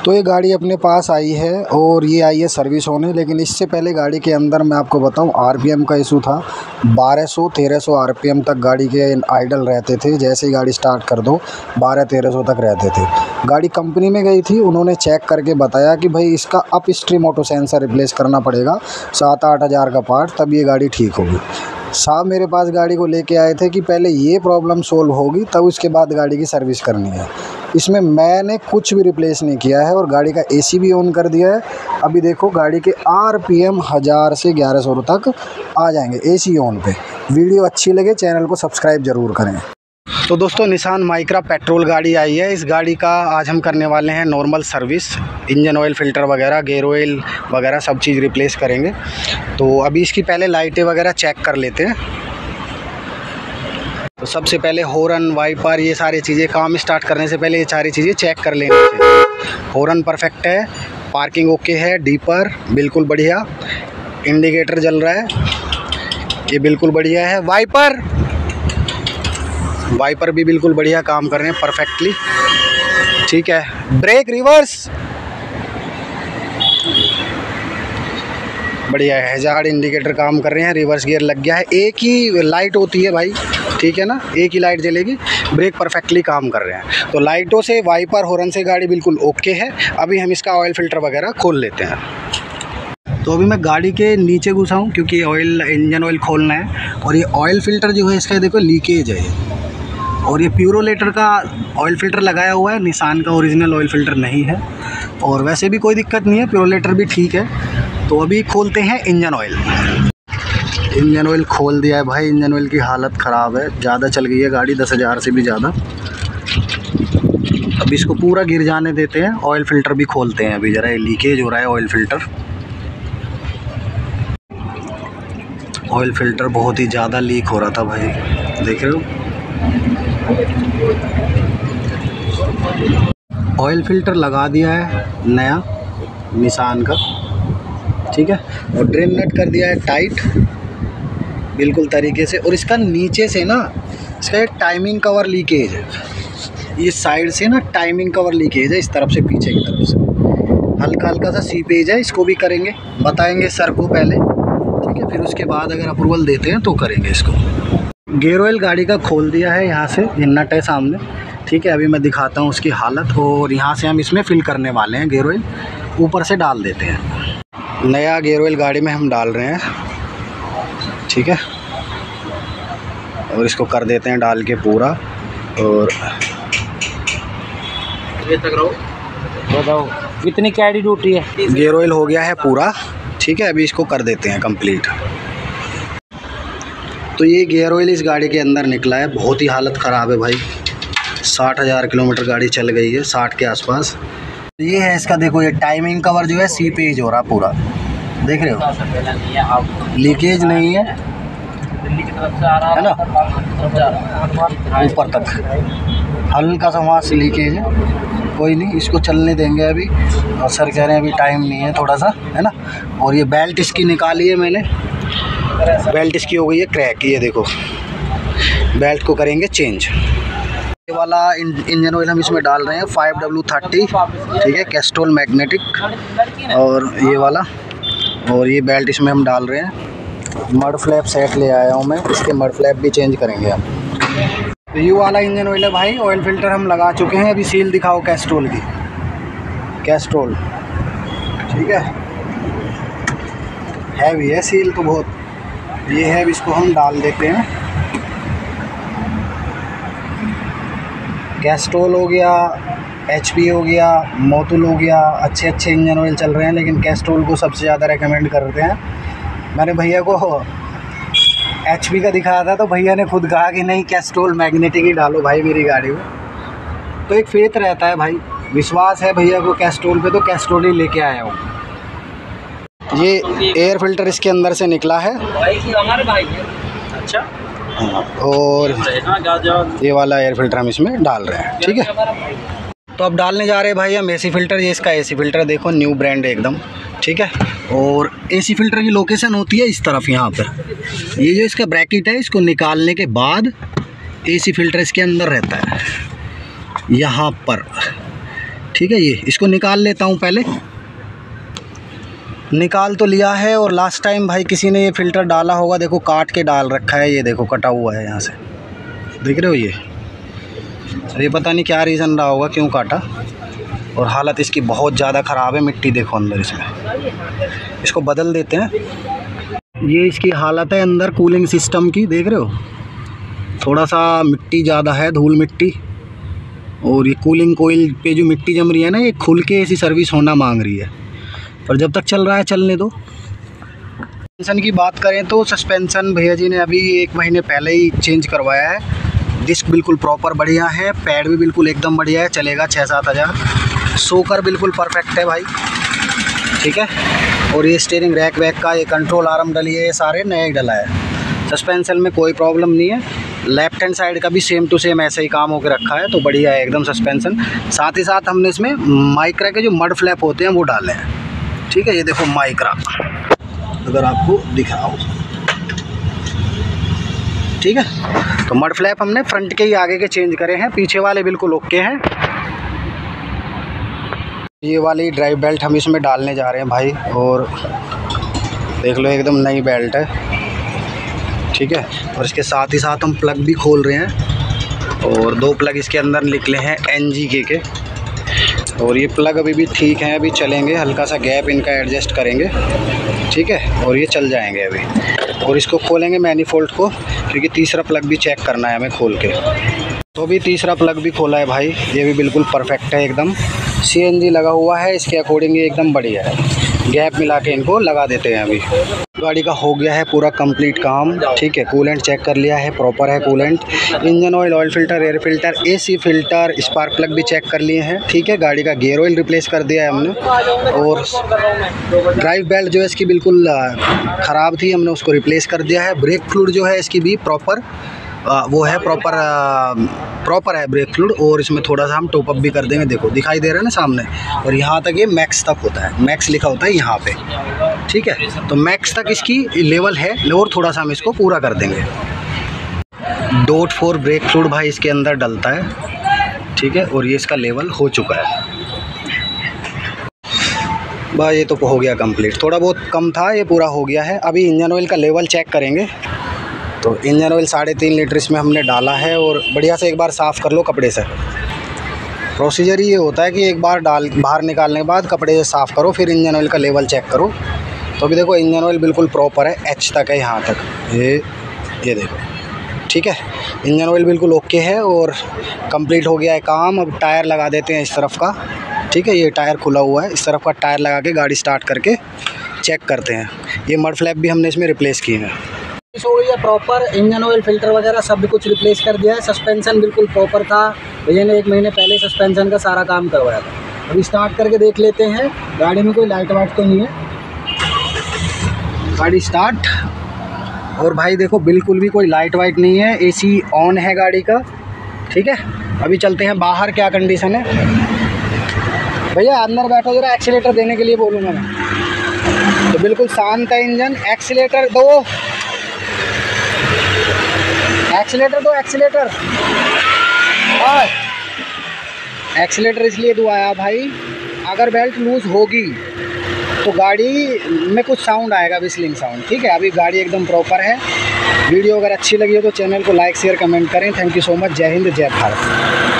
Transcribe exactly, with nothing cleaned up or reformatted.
तो ये गाड़ी अपने पास आई है और ये आई है सर्विस होने, लेकिन इससे पहले गाड़ी के अंदर मैं आपको बताऊं आरपीएम का इशू था। बारह सौ तेरह सौ आरपीएम तक गाड़ी के आइडल रहते थे, जैसे ही गाड़ी स्टार्ट कर दो बारह तेरह सौ तक रहते थे। गाड़ी कंपनी में गई थी, उन्होंने चेक करके बताया कि भाई इसका upstream auto sensor replace करना पड़ेगा, सात आठ हज़ार का पार्ट, तब ये गाड़ी ठीक होगी। साहब मेरे पास गाड़ी को लेके आए थे कि पहले ये प्रॉब्लम सोल्व होगी तब उसके बाद गाड़ी की सर्विस करनी है। इसमें मैंने कुछ भी रिप्लेस नहीं किया है और गाड़ी का एसी भी ऑन कर दिया है। अभी देखो गाड़ी के आरपीएम हज़ार से ग्यारह सौ तक आ जाएंगे एसी ऑन पे। वीडियो अच्छी लगे चैनल को सब्सक्राइब ज़रूर करें। तो दोस्तों निसान माइक्रा पेट्रोल गाड़ी आई है। इस गाड़ी का आज हम करने वाले हैं normal service, engine oil filter वगैरह, गेयर ऑयल वगैरह सब चीज़ रिप्लेस करेंगे। तो अभी इसकी पहले लाइटें वगैरह चेक कर लेते हैं। तो सबसे पहले हॉर्न, वाइपर, ये सारी चीज़ें काम स्टार्ट करने से पहले ये सारी चीज़ें चेक कर लेनी चाहिए। हॉर्न परफेक्ट है, पार्किंग ओके है, डीपर बिल्कुल बढ़िया, इंडिकेटर जल रहा है, ये बिल्कुल बढ़िया है। वाइपर वाइपर भी बिल्कुल बढ़िया काम कर रहे हैं परफेक्टली, ठीक है। ब्रेक, रिवर्स बढ़िया है, हैजार्ड इंडिकेटर काम कर रहे हैं, रिवर्स गियर लग गया है। एक ही लाइट होती है भाई, ठीक है ना, एक ही लाइट जलेगी। ब्रेक परफेक्टली काम कर रहे हैं। तो लाइटों से, वाइपर, हॉर्न से गाड़ी बिल्कुल ओके है। अभी हम इसका ऑयल फ़िल्टर वगैरह खोल लेते हैं। तो अभी मैं गाड़ी के नीचे घुसा हूँ क्योंकि ऑयल, इंजन ऑयल खोलना है। और ये ऑयल फ़िल्टर जो है इसका देखो लीकेज है, और ये प्यूरोलेटर का ऑयल फ़िल्टर लगाया हुआ है, निसान का ओरिजिनल ऑयल फ़िल्टर नहीं है। और वैसे भी कोई दिक्कत नहीं है, प्यूरोलेटर भी ठीक है। तो अभी खोलते हैं इंजन ऑयल। इंजन ऑयल खोल दिया है भाई। इंजन ऑयल की हालत ख़राब है, ज़्यादा चल गई है गाड़ी, दस हज़ार से भी ज़्यादा। अब इसको पूरा गिर जाने देते हैं। ऑयल फ़िल्टर भी खोलते हैं अभी, ज़रा लीकेज हो रहा है ऑयल फ़िल्टर। ऑयल फ़िल्टर बहुत ही ज़्यादा लीक हो रहा था भाई, देख रहे हो। ऑयल फ़िल्टर लगा दिया है नया निसान का, ठीक है। और ड्रेन नट कर दिया है टाइट बिल्कुल तरीके से। और इसका नीचे से ना, इसका एक टाइमिंग कवर लीकेज है, ये साइड से ना टाइमिंग कवर लीकेज है, इस तरफ से पीछे की तरफ से हल्का हल्का सा सीपेज है। इसको भी करेंगे, बताएंगे सर को पहले, ठीक है, फिर उसके बाद अगर अप्रूवल देते हैं तो करेंगे इसको। गेयर ऑयल गाड़ी का खोल दिया है, यहाँ से ये नट है सामने, ठीक है। अभी मैं दिखाता हूँ उसकी हालत। और यहाँ से हम इसमें फिल करने वाले हैं गेयर ऑयल, ऊपर से डाल देते हैं। नया गेयर ऑयल गाड़ी में हम डाल रहे हैं, ठीक है। और इसको कर देते हैं डाल के पूरा। और ये तक रहो, बताओ कितनी कैडी ड्यूटी है। गेयर ऑयल हो गया है पूरा, ठीक है। अभी इसको कर देते हैं कंप्लीट। तो ये गेयर ऑयल इस गाड़ी के अंदर निकला है। बहुत ही हालत ख़राब है भाई, साठ हज़ार किलोमीटर गाड़ी चल गई है, साठ के आसपास। ये है इसका, देखो ये टाइमिंग कवर जो है सीपेज हो रहा पूरा, देख रहे हो, लीकेज नहीं है, है ना, ऊपर तक हल्का सा वहाँ से लीकेज है, कोई नहीं, इसको चलने देंगे अभी। और सर कह रहे हैं अभी टाइम नहीं है थोड़ा सा, है ना। और ये बेल्ट इसकी निकाली है मैंने, बेल्ट इसकी हो गई है क्रैक, ये देखो, बेल्ट को करेंगे चेंज। ये वाला इंजन ऑयल हम इसमें डाल रहे हैं फाइव डब्ल्यू थर्टी, ठीक है, कैस्ट्रोल मैग्नेटिक। और ये वाला, और ये बेल्ट इसमें हम डाल रहे हैं। मड फ्लैप सेट ले आया हूँ मैं, इसके मड फ्लैप भी चेंज करेंगे हम। तो ये वाला इंजन ऑयल है भाई, ऑयल फ़िल्टर हम लगा चुके हैं। अभी सील दिखाओ कैस्ट्रोल की, कैस्ट्रोल, ठीक है, हैवी है सील तो बहुत। ये है, इसको हम डाल देते हैं। कैस्ट्रोल हो गया, एचपी हो गया, मोतुल हो गया, अच्छे अच्छे इंजन ऑयल चल रहे हैं, लेकिन कैस्ट्रोल को सबसे ज़्यादा रेकमेंड करते हैं। मैंने भैया को एचपी का दिखाया था तो भैया ने खुद कहा कि नहीं कैस्ट्रोल मैग्नेटिक ही डालो भाई मेरी गाड़ी में। तो एक फेथ रहता है भाई, विश्वास है भैया को कैस्ट्रोल पे, तो कैस्ट्रोल ही लेके आया हूँ। ये एयर फिल्टर इसके अंदर से निकला है, अच्छा। और ये वाला एयर फिल्टर हम इसमें डाल रहे हैं, ठीक है। तो अब डालने जा रहे हैं भाई हम एसी फ़िल्टर। ये इसका एसी फ़िल्टर देखो, न्यू ब्रांड है एकदम, ठीक है। और एसी फ़िल्टर की लोकेशन होती है इस तरफ, यहाँ पर ये जो इसका ब्रैकेट है, इसको निकालने के बाद एसी फ़िल्टर इसके अंदर रहता है यहाँ पर, ठीक है। ये इसको निकाल लेता हूँ पहले। निकाल तो लिया है और लास्ट टाइम भाई किसी ने ये फ़िल्टर डाला होगा, देखो काट के डाल रखा है, ये देखो कटा हुआ है यहाँ से, देख रहे हो ये ये पता नहीं क्या रीज़न रहा होगा क्यों काटा। और हालत इसकी बहुत ज़्यादा ख़राब है, मिट्टी देखो अंदर इसमें, इसको बदल देते हैं। ये इसकी हालत है अंदर कूलिंग सिस्टम की, देख रहे हो थोड़ा सा मिट्टी ज़्यादा है, धूल मिट्टी। और ये कूलिंग कोयल पे जो मिट्टी जम रही है ना, ये खुल के ऐसी सर्विस होना मांग रही है, पर जब तक चल रहा है चलने दो। सस्पेंसन की बात करें तो सस्पेंसन भैया जी ने अभी एक महीने पहले ही चेंज करवाया है। डिस्क बिल्कुल प्रॉपर बढ़िया है, पैड भी बिल्कुल एकदम बढ़िया है, चलेगा छः सात हज़ार। सोकर बिल्कुल परफेक्ट है भाई, ठीक है। और ये स्टीयरिंग रैक वैक का ये कंट्रोल आर्म डली है, ये सारे नए डला है। सस्पेंसन में कोई प्रॉब्लम नहीं है। लेफ्ट हैंड साइड का भी सेम टू सेम ऐसे ही काम होकर रखा है, तो बढ़िया है एकदम सस्पेंसन। साथ ही साथ हमने इसमें माइक्रा के जो मड फ्लैप होते हैं वो डाले हैं, ठीक है। ये देखो माइक्रा, अगर आपको दिख रहा हो, ठीक है। तो मड फ्लैप हमने फ्रंट के ही आगे के चेंज करे हैं, पीछे वाले बिल्कुल ओके हैं। ये वाली ड्राइव बेल्ट हम इसमें डालने जा रहे हैं भाई, और देख लो एकदम नई बेल्ट है, ठीक है। और इसके साथ ही साथ हम प्लग भी खोल रहे हैं, और दो प्लग इसके अंदर निकले हैं एन जी के के। और ये प्लग अभी भी ठीक है, अभी चलेंगे, हल्का सा गैप इनका एडजस्ट करेंगे, ठीक है। और ये चल जाएंगे अभी। और इसको खोलेंगे मैनीफोल्ड को, क्योंकि तीसरा प्लग भी चेक करना है हमें खोल के। तो भी तीसरा प्लग भी खोला है भाई, ये भी बिल्कुल परफेक्ट है एकदम। सी एन जी लगा हुआ है, इसके अकॉर्डिंग ये एकदम बढ़िया है। गैप मिला के इनको लगा देते हैं। अभी गाड़ी का हो गया है पूरा कंप्लीट काम, ठीक है। कूलेंट चेक कर लिया है, प्रॉपर है coolant. Engine oil, oil filter, air filter, AC filter, spark plug भी चेक कर लिए हैं, ठीक है। गाड़ी का गियर ऑयल रिप्लेस कर दिया है हमने। और ड्राइव बेल्ट जो है इसकी बिल्कुल ख़राब थी, हमने उसको रिप्लेस कर दिया है। ब्रेक फ्लूइड जो है इसकी भी प्रॉपर वो है, प्रॉपर प्रॉपर है ब्रेक फ्लूइड। और इसमें थोड़ा सा हम टॉप अप भी कर देंगे, देखो दिखाई दे रहा है ना सामने। और यहाँ तक ये मैक्स तक होता है, मैक्स लिखा होता है यहाँ पे, ठीक है। तो मैक्स तक इसकी लेवल है, और थोड़ा सा हम इसको पूरा कर देंगे। डॉट फोर ब्रेक फ्लूइड भाई इसके अंदर डलता है, ठीक है। और ये इसका लेवल हो चुका है भाई, ये तो हो गया कंप्लीट। थोड़ा बहुत कम था, ये पूरा हो गया है। अभी इंजन ऑयल का लेवल चेक करेंगे। तो इंजन ऑयल साढ़े तीन लीटर इसमें हमने डाला है, और बढ़िया से एक बार साफ़ कर लो कपड़े से। प्रोसीजर ये होता है कि एक बार डाल बाहर निकालने के बाद कपड़े से साफ़ करो, फिर इंजन ऑयल का लेवल चेक करो। तो अभी देखो इंजन ऑयल बिल्कुल प्रॉपर है, एच तक है यहाँ तक, ये ये देखो, ठीक है। इंजन ऑयल बिल्कुल ओके है और कंप्लीट हो गया है काम। अब टायर लगा देते हैं इस तरफ का, ठीक है। ये टायर खुला हुआ है, इस तरफ का टायर लगा के गाड़ी स्टार्ट करके चेक करते हैं। ये मड फ्लैप भी हमने इसमें रिप्लेस किए हैं। हो गई है प्रॉपर, इंजन ऑयल फ़िल्टर वगैरह सब कुछ रिप्लेस कर दिया है। सस्पेंसन बिल्कुल प्रॉपर था, भैया ने एक महीने पहले सस्पेंसन का सारा काम करवाया था। अभी स्टार्ट करके देख लेते हैं, गाड़ी में कोई लाइट वाइट तो नहीं है। गाड़ी स्टार्ट, और भाई देखो बिल्कुल भी कोई लाइट वाइट नहीं है, एसी ऑन है गाड़ी का, ठीक है। अभी चलते हैं बाहर, क्या कंडीशन है। भैया अंदर बैठो जरा, एक्सीलेटर देने के लिए बोलूँगा मैं। तो बिल्कुल शांत है इंजन, एक्सीलेटर दो, एक्सीलेटर दो, एक्सीलेटर। और एक्सीलेटर इसलिए दुआया भाई, अगर बेल्ट लूज़ होगी तो गाड़ी में कुछ साउंड आएगा, विस्लिंग साउंड, ठीक है। अभी गाड़ी एकदम प्रॉपर है। वीडियो अगर अच्छी लगी हो तो चैनल को लाइक शेयर कमेंट करें। Thank you so much. जय हिंद, जय भारत।